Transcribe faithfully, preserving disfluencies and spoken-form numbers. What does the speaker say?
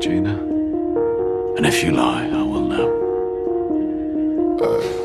Gina. And if you lie, I will know. Uh...